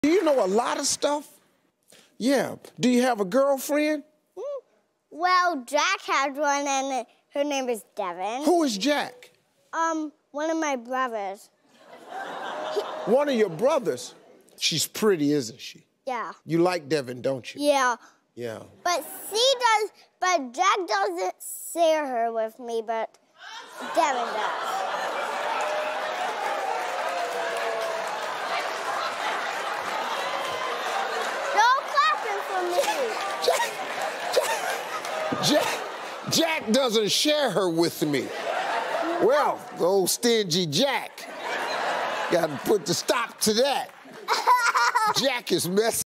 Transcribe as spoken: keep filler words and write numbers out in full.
Do you know a lot of stuff? Yeah. Do you have a girlfriend? Well, Jack has one, and her name is Devin. Who is Jack? Um, one of my brothers. One of your brothers? She's pretty, isn't she? Yeah. You like Devin, don't you? Yeah. Yeah. But she does, but Jack doesn't share her with me, but Devin does. No clapping for me. Jack, Jack, Jack, Jack doesn't share her with me. Well, the old stingy Jack. Got to put the stop to that. Jack is messy.